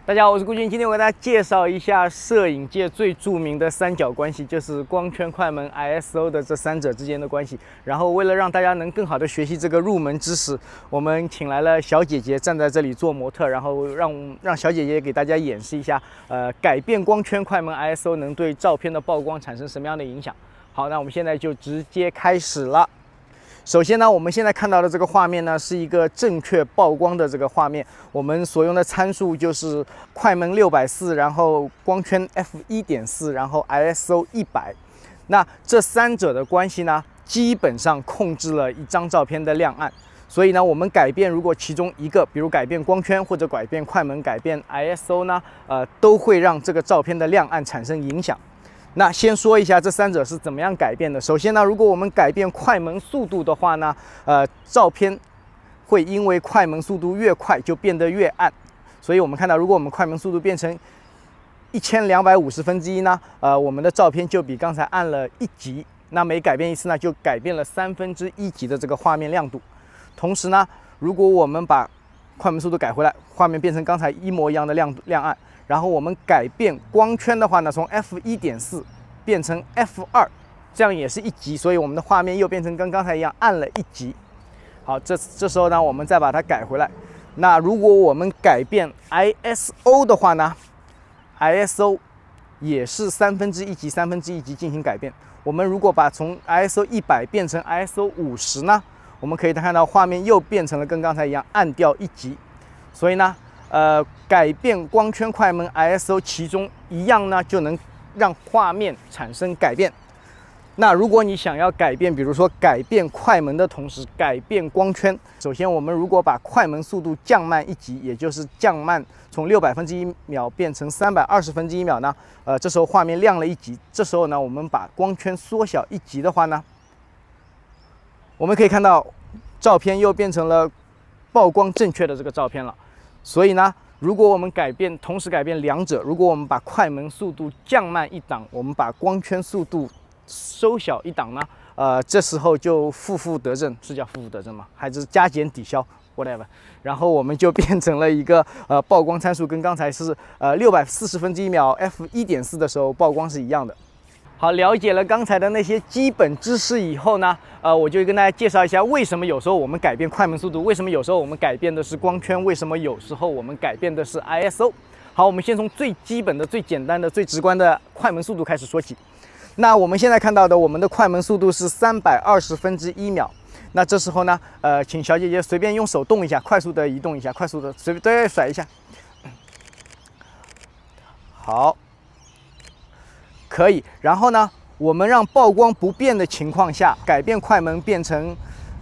大家好，我是顾军，今天我给大家介绍一下摄影界最著名的三角关系，就是光圈、快门、ISO 的这三者之间的关系。然后为了让大家能更好的学习这个入门知识，我们请来了小姐姐站在这里做模特，然后让小姐姐给大家演示一下，改变光圈、快门、ISO 能对照片的曝光产生什么样的影响。好，那我们现在就直接开始了。首先呢，我们现在看到的这个画面呢，是一个正确曝光的这个画面。我们所用的参数就是快门640，然后光圈 f1.4，然后 ISO 100。那这三者的关系呢，基本上控制了一张照片的亮暗。所以呢，我们改变如果其中一个，比如改变光圈或者改变快门、改变 ISO 呢，都会让这个照片的亮暗产生影响。那先说一下这三者是怎么样改变的。首先呢，如果我们改变快门速度的话呢，照片会因为快门速度越快就变得越暗。所以我们看到，如果我们快门速度变成1250分之一呢，我们的照片就比刚才暗了1级。那每改变一次呢，就改变了1/3级的这个画面亮度。同时呢，如果我们把快门速度改回来，画面变成刚才一模一样的亮暗。然后我们改变光圈的话呢，从 f1.4 变成 f2，这样也是1级，所以我们的画面又变成跟刚才一样暗了1级。好，这时候呢，我们再把它改回来。那如果我们改变 ISO 的话呢 ，ISO 也是1/3级、1/3级进行改变。我们如果把从 ISO 100变成 ISO 50呢，我们可以看到画面又变成了跟刚才一样暗掉1级。所以呢，改变光圈、快门、ISO 其中一样呢，就能让画面产生改变。那如果你想要改变，比如说改变快门的同时改变光圈，首先我们如果把快门速度降慢1级，也就是降慢从600分之1秒变成320分之1秒呢，这时候画面亮了1级。这时候呢，我们把光圈缩小1级的话呢，我们可以看到照片又变成了曝光正确的这个照片了。所以呢，如果我们同时改变两者，如果我们把快门速度降慢1档，我们把光圈速度收小1档呢，这时候就负得正，是叫负得正吗？还是加减抵消 whatever？ 然后我们就变成了一个曝光参数跟刚才是640分之1秒 f1.4 的时候曝光是一样的。好，了解了刚才的那些基本知识以后呢，我就跟大家介绍一下为什么有时候我们改变快门速度，为什么有时候我们改变的是光圈，为什么有时候我们改变的是 ISO。好，我们先从最基本的、最简单的、最直观的快门速度开始说起。那我们现在看到的，我们的快门速度是320分之1秒。那这时候呢，请小姐姐随便用手动一下，快速的移动一下，快速的随便甩一下。好。可以，然后呢，我们让曝光不变的情况下，改变快门变成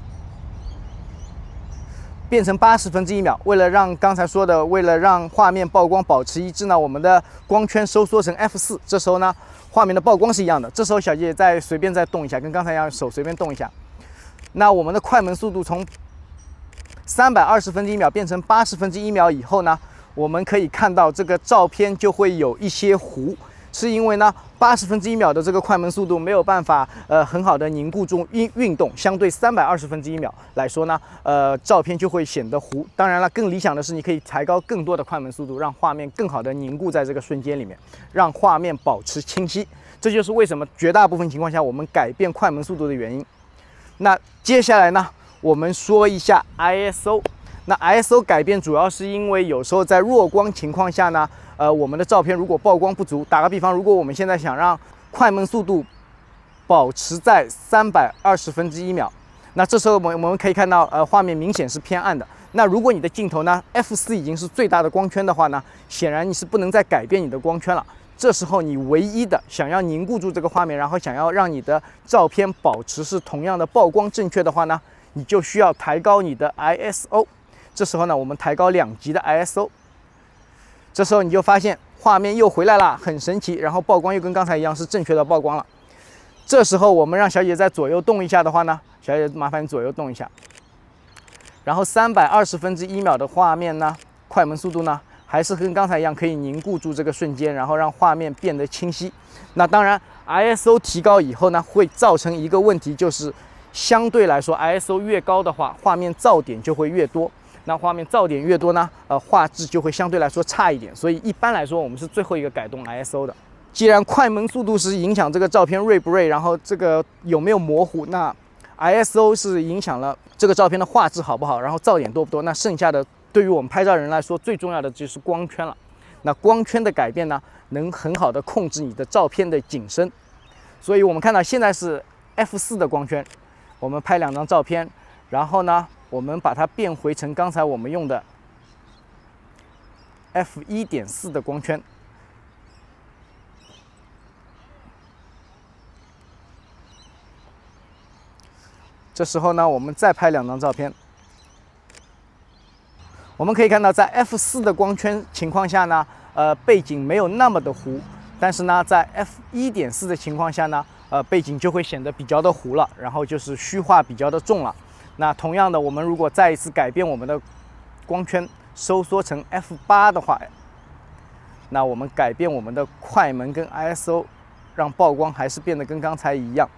80分之1秒。为了让画面曝光保持一致呢，我们的光圈收缩成 f4。这时候呢，画面的曝光是一样的。这时候小姐姐随便动一下，跟刚才一样，手随便动一下。那我们的快门速度从320分之1秒变成80分之1秒以后呢，我们可以看到这个照片就会有一些糊。是因为呢，80分之1秒的这个快门速度没有办法很好的凝固住运动，相对320分之1秒来说呢，照片就会显得糊。当然了，更理想的是你可以抬高更多的快门速度，让画面更好的凝固在这个瞬间里面，让画面保持清晰。这就是为什么绝大部分情况下我们改变快门速度的原因。那接下来呢，我们说一下 ISO。那 ISO 改变主要是因为有时候在弱光情况下呢，我们的照片如果曝光不足，打个比方，如果我们现在想让快门速度保持在320分之1秒，那这时候我们可以看到，画面明显是偏暗的。那如果你的镜头呢 f4 已经是最大的光圈的话呢，显然你是不能再改变你的光圈了。这时候你唯一的想要凝固住这个画面，然后想要让你的照片保持是同样的曝光正确的话呢，你就需要抬高你的 ISO。这时候呢，我们抬高2级的 ISO， 这时候你就发现画面又回来了，很神奇。然后曝光又跟刚才一样是正确的曝光了。这时候我们让小姐在左右动一下的话呢，小姐麻烦你左右动一下。然后320分之1秒的画面呢，快门速度呢还是跟刚才一样可以凝固住这个瞬间，然后让画面变得清晰。那当然 ISO 提高以后呢，会造成一个问题，就是相对来说 ISO 越高的话，画面噪点就会越多。 那画面噪点越多呢，画质就会相对来说差一点。所以一般来说，我们是最后一个改动 ISO 的。既然快门速度是影响这个照片锐不锐，然后这个有没有模糊，那 ISO 是影响了这个照片的画质好不好，然后噪点多不多。那剩下的对于我们拍照人来说，最重要的就是光圈了。那光圈的改变呢，能很好的控制你的照片的景深。所以我们看到现在是 F4 的光圈，我们拍2张照片，然后呢，我们把它变回成刚才我们用的 F1.4 的光圈。这时候呢，我们再拍2张照片。我们可以看到，在 F4 的光圈情况下呢，背景没有那么的糊，但是呢，在 F1.4 的情况下呢，背景就会显得比较的糊了，然后就是虚化比较的重了。那同样的，我们如果再一次改变我们的光圈，收缩成 F8 的话，那我们改变我们的快门跟 ISO， 让曝光还是变得跟刚才一样。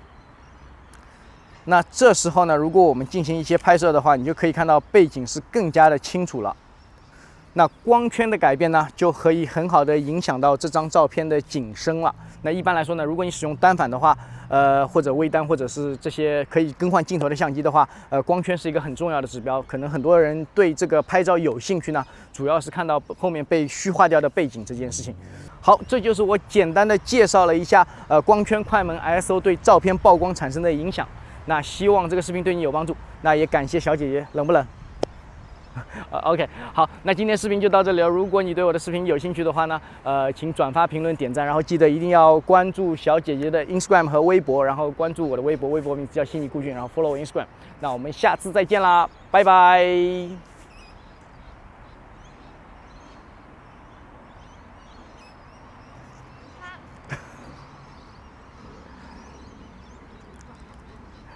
那这时候呢，如果我们进行一些拍摄的话，你就可以看到背景是更加的清楚了。那光圈的改变呢，就可以很好的影响到这张照片的景深了。那一般来说呢，如果你使用单反的话，或者微单，或者是这些可以更换镜头的相机的话，光圈是一个很重要的指标。可能很多人对这个拍照有兴趣呢，主要是看到后面被虚化掉的背景这件事情。好，这就是我简单的介绍了一下光圈、快门、ISO 对照片曝光产生的影响。那希望这个视频对你有帮助。那也感谢小姐姐，冷不冷？OK， 好，那今天视频就到这里了。如果你对我的视频有兴趣的话呢，请转发、评论、点赞，然后记得一定要关注小姐姐的 Instagram 和微博，然后关注我的微博，微博名字叫心理顾俊，然后 follow 我 Instagram。那我们下次再见啦，拜拜。